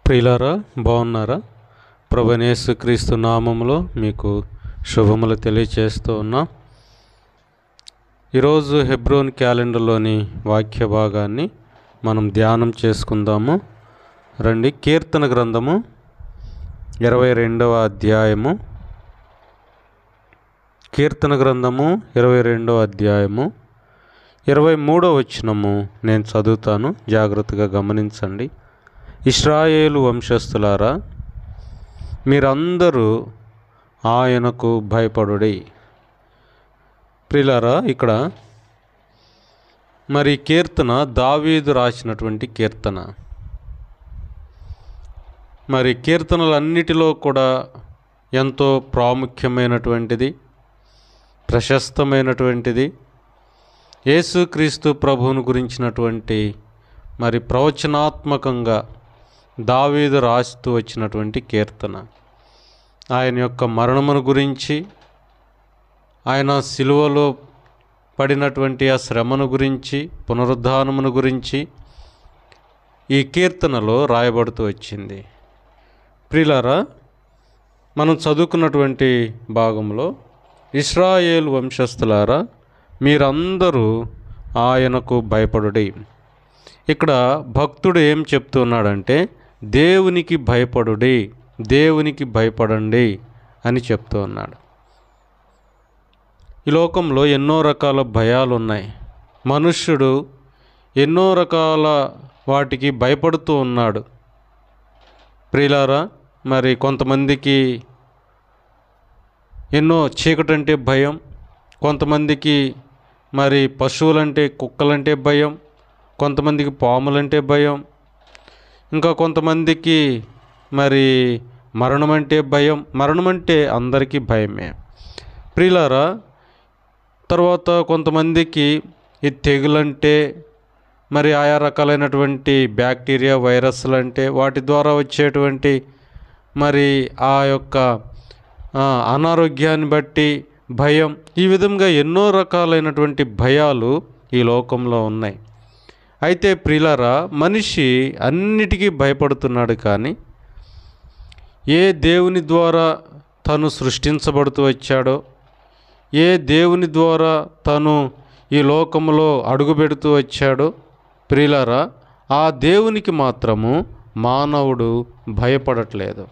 ప్రియులారా, బాగున్నారా? ప్రభువైన యేసుక్రీస్తు నామములో మీకు శుభములు తెలియచేస్తూ ఉన్నా. ఈరోజు హెబ్రోన్ క్యాలెండర్లోని వాక్య భాగాన్ని మనం ధ్యానం చేసుకుందాము. రండి. కీర్తన గ్రంథము 22వ అధ్యాయము. కీర్తన గ్రంథము 22వ అధ్యాయము 23వ వచనము నేను చదువుతాను, జాగ్రత్తగా గమనించండి. ఇశ్రాయేలు వంశస్థులారా, మీరందరూ ఆయనకు భయపడుడి. ప్రియులారా, ఇక్కడ మరి కీర్తన దావీదు రాసినటువంటి కీర్తన. మరి కీర్తనలన్నిటిలో కూడా ఎంతో ప్రాముఖ్యమైనటువంటిది, ప్రశస్తమైనటువంటిది, యేసుక్రీస్తు ప్రభువును గురించినటువంటి మరి ప్రవచనాత్మకంగా దావీదు రాస్తూ వచ్చినటువంటి కీర్తన. ఆయన యొక్క మరణమును గురించి, ఆయన సిలువలో పడినటువంటి ఆ శ్రమను గురించి, పునరుద్ధానమును గురించి ఈ కీర్తనలో రాయబడుతూ వచ్చింది. ప్రియులారా, మనం చదువుకున్నటువంటి భాగంలో ఇశ్రాయేలు వంశస్థులారా, మీరందరూ ఆయనకు భయపడుడి. ఇక్కడ భక్తుడు ఏం చెప్తున్నాడంటే, దేవునికి భయపడుడి, దేవునికి భయపడండి అని చెప్తూ ఉన్నాడు. ఈ లోకంలో ఎన్నో రకాల భయాలు ఉన్నాయి. మనుష్యుడు ఎన్నో రకాల వాటికి భయపడుతూ ఉన్నాడు. ప్రియులారా, మరి కొంతమందికి ఎన్నో చీకటంటే భయం, కొంతమందికి మరి పశువులంటే, కుక్కలంటే భయం, కొంతమందికి పాములంటే భయం, ఇంకా కొంతమందికి మరి మరణం అంటే భయం. మరణం అంటే అందరికీ భయమే. ప్రియులారా, తర్వాత కొంతమందికి ఈ తెగులంటే, మరి ఆయా రకాలైనటువంటి బ్యాక్టీరియా, వైరస్లు అంటే, వాటి ద్వారా వచ్చేటువంటి మరి ఆ యొక్క అనారోగ్యాన్ని బట్టి భయం. ఈ విధంగా ఎన్నో రకాలైనటువంటి భయాలు ఈ లోకంలో ఉన్నాయి. అయితే ప్రియులారా, మనిషి అన్నిటికీ భయపడుతున్నాడు, కానీ ఏ దేవుని ద్వారా తను సృష్టించబడుతూ వచ్చాడో, ఏ దేవుని ద్వారా తను ఈ లోకంలో అడుగుపెడుతూ వచ్చాడో, ప్రియులారా, ఆ దేవునికి మాత్రము మానవుడు భయపడట్లేదు.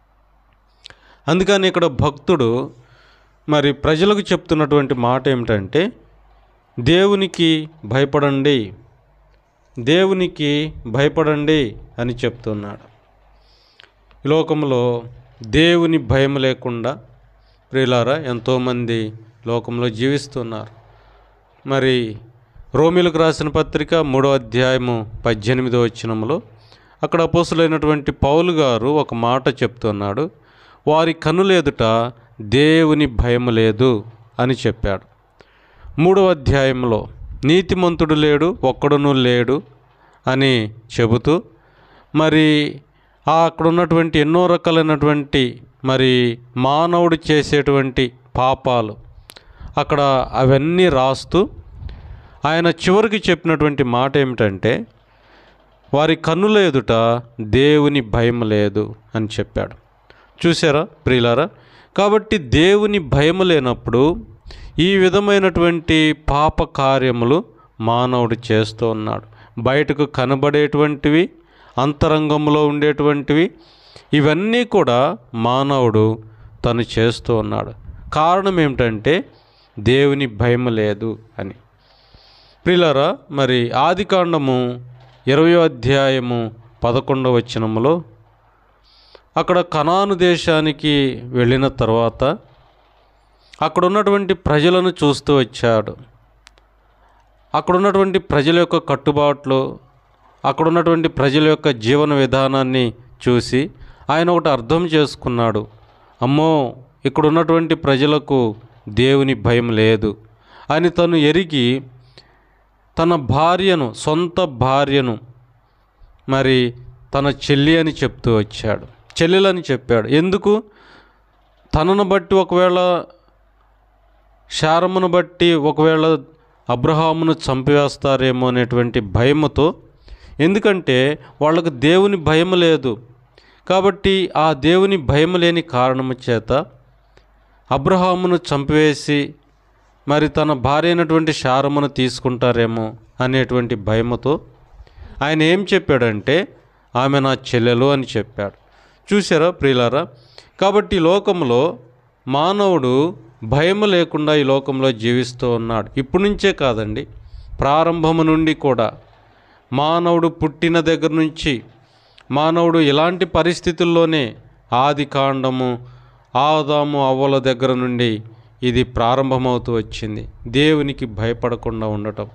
అందుకని ఇక్కడ భక్తుడు మరి ప్రజలకు చెప్తున్నటువంటి మాట ఏమిటంటే, దేవునికి భయపడండి, దేవునికి భయపడండి అని చెప్తున్నాడు. ఈ లోకంలో దేవుని భయం లేకుండా ప్రియులారా ఎంతోమంది లోకంలో జీవిస్తున్నారు. మరి రోమీలకు రాసిన పత్రిక 3వ అధ్యాయము 18వ వచనంలో అక్కడ అపోస్తులైనటువంటి పౌలు గారు ఒక మాట చెప్తున్నాడు. వారి కన్నులెదుట దేవుని భయం లేదు అని చెప్పాడు. 3వ అధ్యాయంలో నీతిమంతుడు లేడు, ఒక్కడునూ లేడు అని చెబుతూ మరి అక్కడ ఉన్నటువంటి ఎన్నో రకాలైనటువంటి మరి మానవుడు చేసేటువంటి పాపాలు అక్కడ అవన్నీ రాస్తూ ఆయన చివరికి చెప్పినటువంటి మాట ఏమిటంటే, వారి కన్నుల ఎదుట దేవుని భయం లేదు అని చెప్పాడు. చూసారా ప్రియులారా? కాబట్టి దేవుని భయం లేనప్పుడు ఈ విధమైనటువంటి పాప కార్యములు మానవుడు చేస్తూ ఉన్నాడు. బయటకు కనబడేటువంటివి, అంతరంగంలో ఉండేటువంటివి, ఇవన్నీ కూడా మానవుడు తను చేస్తూ ఉన్నాడు. కారణం ఏమిటంటే దేవుని భయం లేదు అని. ప్రియులారా, మరి ఆదికాండము 20వ అధ్యాయము 11వ వచనములో అక్కడ కనాను దేశానికి వెళ్ళిన తర్వాత అక్కడ ఉన్నటువంటి ప్రజలను చూస్తూ వచ్చాడు. అక్కడ ఉన్నటువంటి ప్రజల యొక్క కట్టుబాట్లు, అక్కడ ఉన్నటువంటి ప్రజల యొక్క జీవన విధానాన్ని చూసి ఆయన ఒకటి అర్థం చేసుకున్నాడు. అమ్మో, ఇక్కడ ఉన్నటువంటి ప్రజలకు దేవుని భయం లేదు అని తను ఎరిగి తన భార్యను, సొంత భార్యను మరి తన చెల్లి అని చెప్తూ వచ్చాడు, చెల్లెలని చెప్పాడు. ఎందుకు? తనను బట్టి ఒకవేళ, శారమును బట్టి ఒకవేళ అబ్రహామును చంపివేస్తారేమో అనేటువంటి భయముతో. ఎందుకంటే వాళ్ళకు దేవుని భయం లేదు. కాబట్టి ఆ దేవుని భయం లేని కారణము చేత అబ్రహామును చంపివేసి మరి తన భార్య అయినటువంటి శారమును తీసుకుంటారేమో అనేటువంటి భయముతో ఆయన ఏం చెప్పాడంటే ఆమె నా చెల్లెలు అని చెప్పాడు. చూసారా ప్రియులారా? కాబట్టి ఈ లోకంలో మానవుడు భయం లేకుండా ఈ లోకంలో జీవిస్తూ ఉన్నాడు. ఇప్పటి నుంచే కాదండి, ప్రారంభము నుండి కూడా మానవుడు పుట్టిన దగ్గర నుంచి మానవుడు ఇలాంటి పరిస్థితుల్లోనే ఆది కాండము ఆదాము అవ్వల దగ్గర నుండి ఇది ప్రారంభమవుతూ వచ్చింది, దేవునికి భయపడకుండా ఉండటం.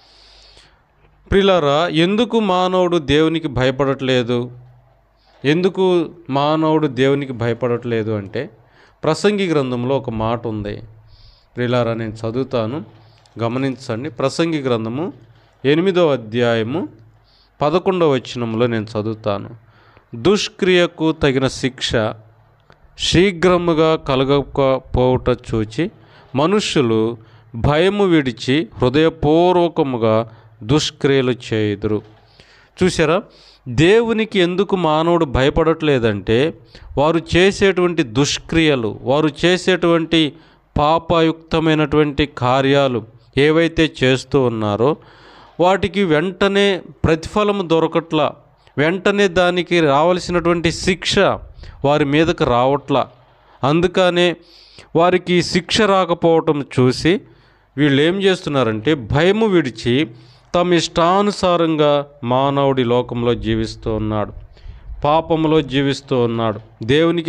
ప్రియులారా, ఎందుకు మానవుడు దేవునికి భయపడట్లేదు? ఎందుకు మానవుడు దేవునికి భయపడట్లేదు అంటే ప్రసంగి గ్రంథంలో ఒక మాట ఉంది. ప్రియులారా, నేను చదువుతాను, గమనించండి. ప్రసంగి గ్రంథము 8వ అధ్యాయము 11వ వచనంలో నేను చదువుతాను. దుష్క్రియకు తగిన శిక్ష శీఘ్రముగా కలగకపోవుట చూచి మనుష్యులు భయము విడిచి హృదయపూర్వకముగా దుష్క్రియలు చేయుదురు. చూసారా? దేవునికి ఎందుకు మానవుడు భయపడట్లేదంటే వారు చేసేటువంటి దుష్క్రియలు, వారు చేసేటువంటి పాపయుక్తమైనటువంటి కార్యాలు ఏవైతే చేస్తూ ఉన్నారో వాటికి వెంటనే ప్రతిఫలము దొరకట్లా, వెంటనే దానికి రావాల్సినటువంటి శిక్ష వారి మీదకు రావట్లా. అందుకనే వారికి శిక్ష రాకపోవటం చూసి వీళ్ళు ఏం చేస్తున్నారంటే భయము విడిచి తమ ఇష్టానుసారంగా మానవుడి లోకంలో జీవిస్తూ ఉన్నాడు, పాపంలో జీవిస్తూ ఉన్నాడు, దేవునికి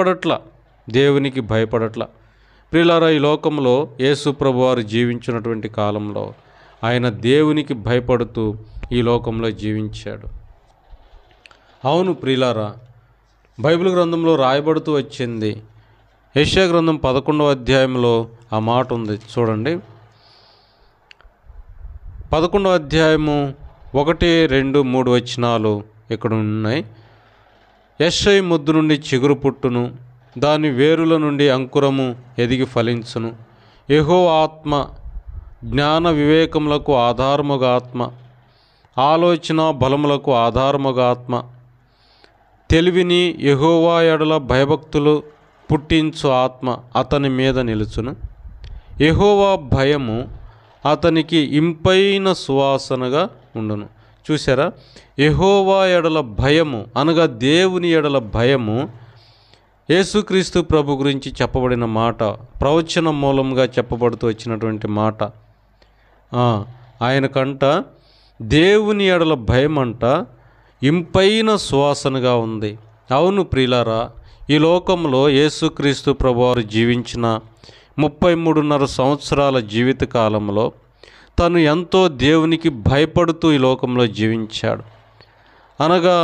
భయపడట్లా. ప్రియులారా, ఈ లోకంలో యేసు ప్రభువారు జీవించినటువంటి కాలంలో ఆయన దేవునికి భయపడుతూ ఈ లోకంలో జీవించాడు. అవును ప్రియులారా, బైబిల్ గ్రంథంలో రాయబడుతూ వచ్చింది. యెషయా గ్రంథం 11వ అధ్యాయంలో ఆ మాట ఉంది, చూడండి. 11వ అధ్యాయము 1, 2, 3 వచనాలు ఇక్కడ ఉన్నాయి. యెషయి ముద్దు నుండి చిగురు పుట్టును, దాని వేరుల నుండి అంకురము ఎదిగి ఫలించును. యెహోవా ఆత్మ జ్ఞాన వివేకములకు ఆధారముగా ఆత్మ, ఆలోచన బలములకు ఆధారముగా ఆత్మ, తెలివిని యెహోవా ఎడల భయభక్తులు పుట్టించు ఆత్మ అతని మీద నిలుచును. యెహోవా భయము అతనికి ఇంపైన సువాసనగా ఉండును. చూసారా? యెహోవా ఎడల భయము అనగా దేవుని ఎడల భయము యేసుక్రీస్తు ప్రభు గురించి చెప్పబడిన మాట, ప్రవచన మూలంగా చెప్పబడుతూ వచ్చినటువంటి మాట. ఆయనకంట దేవుని ఎడల భయం అంట ఇంపైన సువాసనగా ఉంది. అవును ప్రియులారా, ఈ లోకంలో యేసుక్రీస్తు ప్రభువారు జీవించిన 33.5 సంవత్సరాల జీవిత కాలంలో తను ఎంతో దేవునికి భయపడుతూ ఈ లోకంలో జీవించాడు. అనగా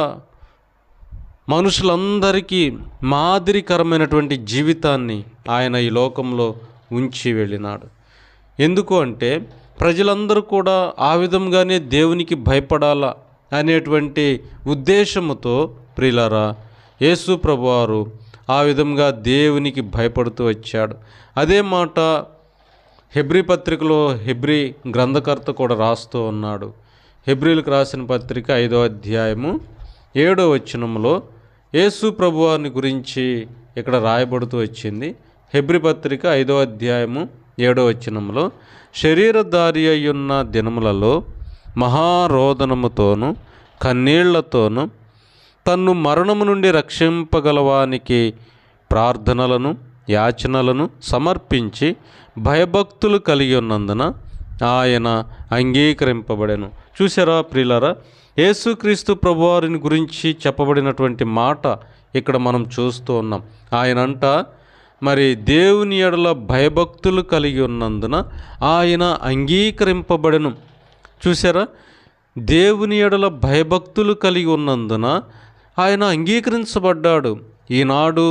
మనుషులందరికీ మాదిరికరమైనటువంటి జీవితాన్ని ఆయన ఈ లోకంలో ఉంచి వెళ్ళినాడు. ఎందుకు అంటే ప్రజలందరూ కూడా ఆ విధంగానే దేవునికి భయపడాలా అనేటువంటి ఉద్దేశముతో ప్రియులారా యేసు ప్రభువారు ఆ విధంగా దేవునికి భయపడుతూ వచ్చాడు. అదే మాట హెబ్రీ పత్రికలో హెబ్రీ గ్రంథకర్త కూడా రాస్తూ ఉన్నాడు. హెబ్రీలకు రాసిన పత్రిక 5వ అధ్యాయము 7వ వచనంలో యేసు ప్రభువారిని గురించి ఇక్కడ రాయబడుతూ వచ్చింది. హెబ్రీ పత్రిక 5వ అధ్యాయము 7వ వచనంలో శరీరధారి అయ్యున్న దినములలో మహారోదనముతోనూ కన్నీళ్లతోనూ తన్ను మరణము నుండి రక్షింపగలవానికి ప్రార్థనలను యాచనలను సమర్పించి భయభక్తులు కలిగి ఉన్నందున ఆయన అంగీకరింపబడెను. చూసారా ప్రియులారా, యేసుక్రీస్తు ప్రభువారిని గురించి చెప్పబడినటువంటి మాట ఇక్కడ మనం చూస్తూ ఉన్నాం. ఆయనంట మరి దేవుని ఎడల భయభక్తులు కలిగి ఉన్నందున ఆయన అంగీకరింపబడెను. చూసారా, దేవుని ఎడల భయభక్తులు కలిగి ఉన్నందున ఆయన అంగీకరించబడ్డాడు. ఈనాడు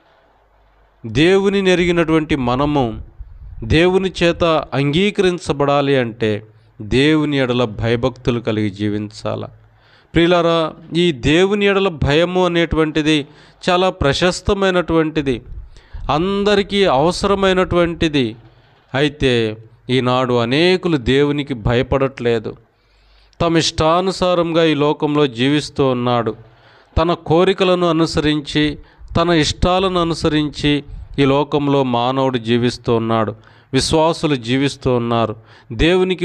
దేవుని నెరిగినటువంటి మనము దేవుని చేత అంగీకరించబడాలి అంటే దేవుని ఎడల భయభక్తులు కలిగి జీవించాల. ప్రియులారా, ఈ దేవుని ఎడల భయము అనేటువంటిది చాలా ప్రశస్తమైనటువంటిది, అందరికీ అవసరమైనటువంటిది. అయితే ఈనాడు అనేకులు దేవునికి భయపడట్లేదు, తమ ఇష్టానుసారంగా ఈ లోకంలో జీవిస్తూ ఉన్నాడు, తన కోరికలను అనుసరించి, తన ఇష్టాలను అనుసరించి ఈ లోకంలో మానవుడు జీవిస్తూ ఉన్నాడు. విశ్వాసులు జీవిస్తూ ఉన్నారు. దేవునికి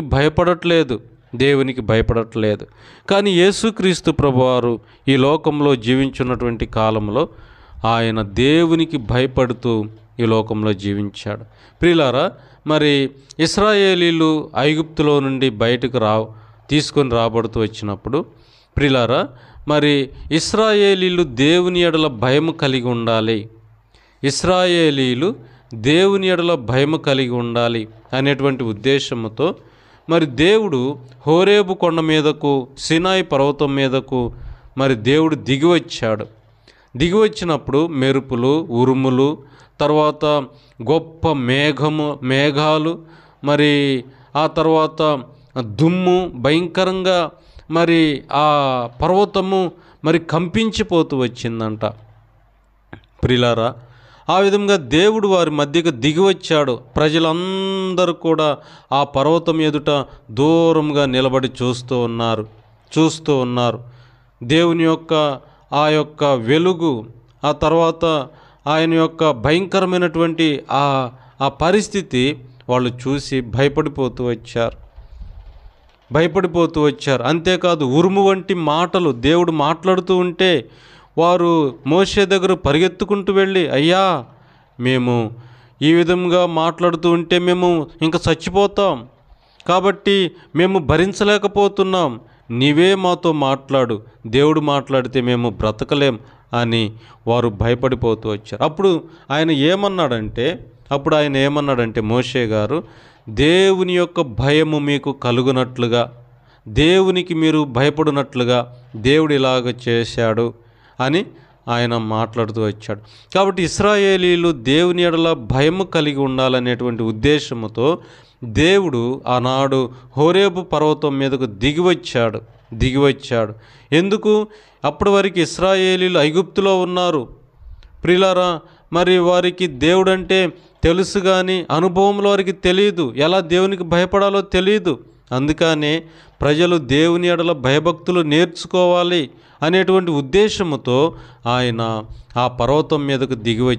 భయపడట్లేదు. కానీ యేసుక్రీస్తు ప్రభువారు ఈ లోకంలో జీవించున్నటువంటి కాలంలో ఆయన దేవునికి భయపడుతూ ఈ లోకంలో జీవించాడు. ప్రియులారా, మరి ఇశ్రాయేలీలు ఐగుప్తులో నుండి బయటకు తీసుకొని రాబడుతూ వచ్చినప్పుడు, ప్రియులారా, మరి ఇశ్రాయేలీలు దేవుని ఎడల భయము కలిగి ఉండాలి. ఇశ్రాయేలీలు దేవుని ఎడల భయము కలిగి ఉండాలి అనేటువంటి ఉద్దేశంతో మరి దేవుడు హోరేబు కొండ మీదకు, సినాయి పర్వతం మీదకు మరి దేవుడు దిగివచ్చాడు. దిగివచ్చినప్పుడు మెరుపులు, ఉరుములు, తర్వాత గొప్ప మేఘాలు, మరి ఆ తర్వాత దుమ్ము, భయంకరంగా మరి ఆ పర్వతము మరి కంపించిపోతూ వచ్చిందంట. ప్రియులారా, ఆ విధంగా దేవుడు వారి మధ్యకు దిగివచ్చాడు. ప్రజలందరూ కూడా ఆ పర్వతం ఎదుట దూరంగా నిలబడి చూస్తూ ఉన్నారు. దేవుని యొక్క ఆ యొక్క వెలుగు, ఆ తర్వాత ఆయన యొక్క భయంకరమైనటువంటి ఆ పరిస్థితి వాళ్ళు చూసి భయపడిపోతూ వచ్చారు. అంతేకాదు, ఉరుము వంటి మాటలు దేవుడు మాట్లాడుతూ ఉంటే వారు మోషే దగ్గర పరిగెత్తుకుంటూ వెళ్ళి, అయ్యా, మేము ఈ విధంగా మాట్లాడుతూ ఉంటే మేము ఇంకా చచ్చిపోతాం, కాబట్టి మేము భరించలేకపోతున్నాం, నీవే మాతో మాట్లాడు, దేవుడు మాట్లాడితే మేము బ్రతకలేం అని వారు భయపడిపోతూ వచ్చారు. అప్పుడు ఆయన ఏమన్నాడంటే మోషే గారు, దేవుని యొక్క భయము మీకు కలుగునట్లుగా, దేవునికి మీరు భయపడినట్లుగా దేవుడు ఇలాగ చేశాడు అని ఆయన మాట్లాడుతూ వచ్చాడు. కాబట్టి ఇశ్రాయేలీలు దేవుని ఎడల భయము కలిగి ఉండాలనేటువంటి ఉద్దేశంతో దేవుడు ఆనాడు హోరేబు పర్వతం మీదకు దిగివచ్చాడు. ఎందుకు? అప్పటి వరకు ఇశ్రాయేలీలు ఐగుప్తులో ఉన్నారు. ప్రియులారా, మరి వారికి దేవుడు అంటే తెలుసు, కానీ అనుభవంలో వారికి తెలియదు, ఎలా దేవునికి భయపడాలో తెలియదు. అందుకనే ప్రజలు దేవుని ఎడల భయభక్తులు నేర్చుకోవాలి అనేటువంటి ఉద్దేశముతో ఆయన ఆ పర్వతం మీదకు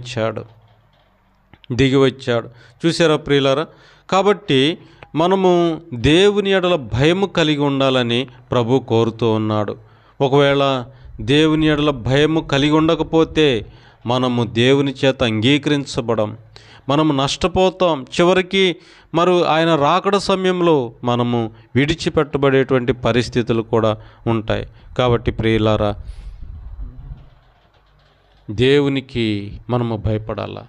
దిగివచ్చాడు. చూసారా ప్రియులారా? కాబట్టి మనము దేవుని ఎడల భయము కలిగి ఉండాలని ప్రభు కోరుతూ ఉన్నాడు. ఒకవేళ దేవుని ఎడల భయము కలిగి ఉండకపోతే మనము దేవుని చేత అంగీకరించబడం, మనము నష్టపోతాం. చివరికి ఆయన రాకడ సమయంలో మనము విడిచిపెట్టబడేటువంటి పరిస్థితులు కూడా ఉంటాయి. కాబట్టి ప్రియులారా, దేవునికి మనము భయపడాలా.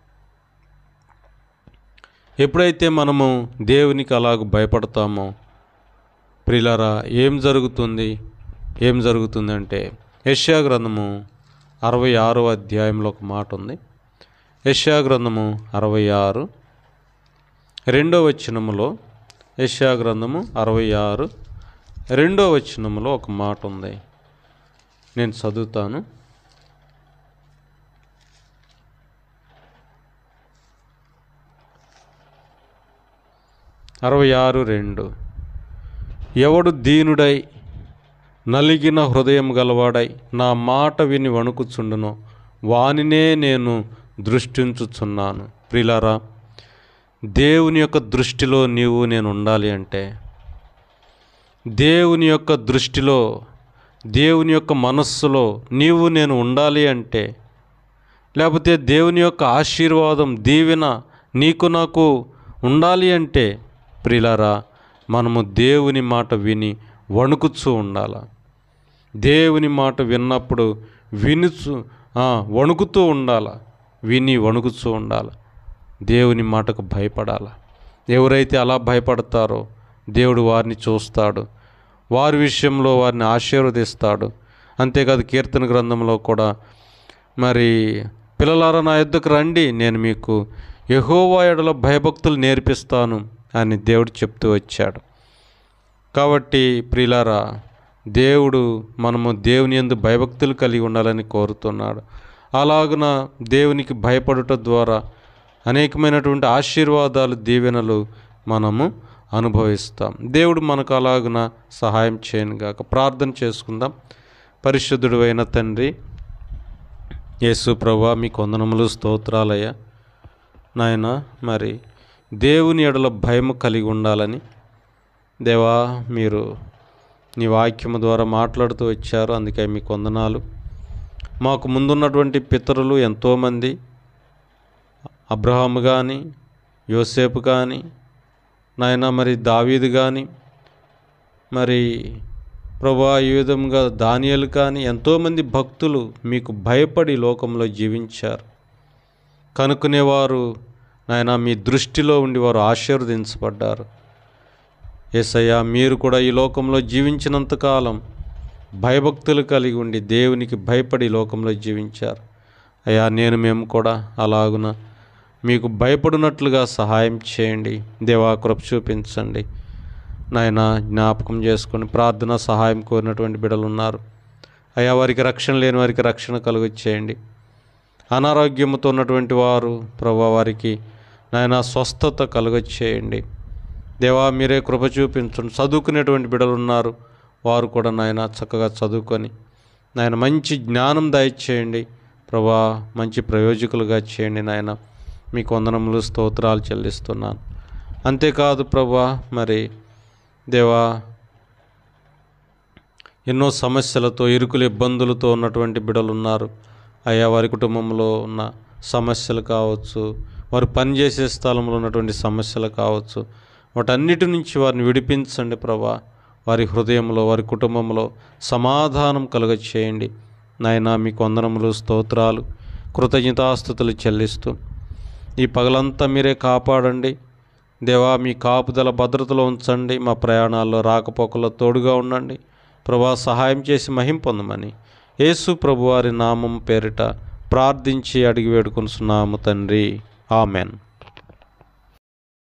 ఎప్పుడైతే మనము దేవునికి అలాగ భయపడతామో ప్రియులారా, ఏం జరుగుతుందంటే యెషయా గ్రంథము 66వ అధ్యాయంలో ఒక మాట ఉంది. యెషయా గ్రంథము 66 2వ వచనములో, యెషయా గ్రంథము 66 2వ వచనములో ఒక మాట ఉంది. నేను చదువుతాను. ఎవడు దీనుడై నలిగిన హృదయం గలవాడై నా మాట విని వణుకుచుండునో వానినే నేను దృష్టించుచున్నాను. ప్రియులారా, దేవుని యొక్క దృష్టిలో నేను ఉండాలి అంటే, దేవుని యొక్క దృష్టిలో, దేవుని యొక్క మనస్సులో నేను ఉండాలి అంటే, లేకపోతే దేవుని యొక్క ఆశీర్వాదం, దీవెన నీకు నాకు ఉండాలి అంటే, ప్రియులారా, మనము దేవుని మాట విని వణుకుచూ ఉండాలి. దేవుని మాట విన్నప్పుడు వణుకుతూ ఉండాలి, వణుకుతూ ఉండాలి. దేవుని మాటకు భయపడాలి. ఎవరైతే అలా భయపడతారో దేవుడు వారిని చూస్తాడు, వారి విషయంలో వారిని ఆశీర్వదిస్తాడు. అంతేకాదు, కీర్తన గ్రంథంలో కూడా మరి పిల్లలారా నా యొద్దకు రండి, నేను మీకు యెహోవా యెడల భయభక్తులు నేర్పిస్తాను అని దేవుడు చెప్తూ వచ్చాడు. కాబట్టి ప్రియులారా, మనము దేవుని యందు భయభక్తులు కలిగి ఉండాలని కోరుతున్నాడు. అలాగున దేవునికి భయపడుట ద్వారా అనేకమైనటువంటి ఆశీర్వాదాలు, దీవెనలు మనము అనుభవిస్తాం. దేవుడు మనకు అలాగున సహాయం చేయనుగాక. ప్రార్థన చేసుకుందాం. పరిశుద్ధుడు అయిన తండ్రి యేసు ప్రభువా, మీకు వందనములు, స్తోత్రాలయ్యా. నాయన, మరి దేవుని ఎడల భయము కలిగి ఉండాలని దేవా మీరు నీ వాక్యము ద్వారా మాట్లాడుతూ వచ్చారు. అందుకే మీకు వందనాలు. మాకు ముందున్నటువంటి పితరులు ఎంతోమంది, అబ్రహాము కానీ, యోసేపు కానీ, నాయన మరి దావీదు కానీ, మరి ప్రభువా ఈ విధంగా దానియేలు కానీ, ఎంతోమంది భక్తులు మీకు భయపడి లోకంలో జీవించారు. కనుక్కునేవారు నాయన మీ దృష్టిలో ఉండి వారు ఆశీర్వదించబడ్డారు. యేసయ్యా, మీరు కూడా ఈ లోకంలో జీవించినంతకాలం భయభక్తులు కలిగి ఉండి దేవునికి భయపడి లోకంలో జీవించారు. అయ్యా, మేము కూడా అలాగున మీకు భయపడినట్లుగా సహాయం చేయండి. దేవా, కృప చూపించండి. నాయన, జ్ఞాపకం చేసుకొని ప్రార్థన సహాయం కోరినటువంటి బిడ్డలు ఉన్నారు. అయ్యా, వారికి రక్షణ లేని వారికి రక్షణ కలుగ చేయండి. అనారోగ్యంతో ఉన్నటువంటి వారు ప్రభువా వారికి నాయన స్వస్థత కలుగ చేయండి. దేవా, మీరే కృప చూపించండి. చదువుకునేటువంటి బిడ్డలు ఉన్నారు, వారు కూడా నాయన చక్కగా చదువుకొని నాయన మంచి జ్ఞానం దయచేయండి. ప్రభువా, మంచి ప్రయోజకులుగా చేయండి. నాయన, మీకు వందనములు, స్తోత్రాలు చెల్లిస్తున్నాను. అంతేకాదు ప్రభువా, మరి దేవా ఎన్నో సమస్యలతో, ఇరుకులు, ఇబ్బందులతో ఉన్నటువంటి బిడ్డలు ఉన్నారు. అయ్యా, వారి కుటుంబంలో ఉన్న సమస్యలు కావచ్చు, వారు పనిచేసే స్థలంలో ఉన్నటువంటి సమస్యలు కావచ్చు, వాటన్నిటి నుంచి వారిని విడిపించండి ప్రభా. వారి హృదయంలో, వారి కుటుంబంలో సమాధానం కలుగ చేయండి. నాయన, మీకు వందనములు, స్తోత్రాలు, కృతజ్ఞతాస్తుతులు చెల్లిస్తూ ఈ పగలంతా మీరే కాపాడండి. దేవా, మీ కాపుదల భద్రతలో ఉంచండి. మా ప్రయాణాల్లో, రాకపోకల్లో తోడుగా ఉండండి ప్రభా. సహాయం చేసి మహిమ పొందమని యేసు ప్రభువారి నామం పేరిట ప్రార్థించి అడిగి వేడుకొనుచున్నాము తండ్రి. ఆమెన్.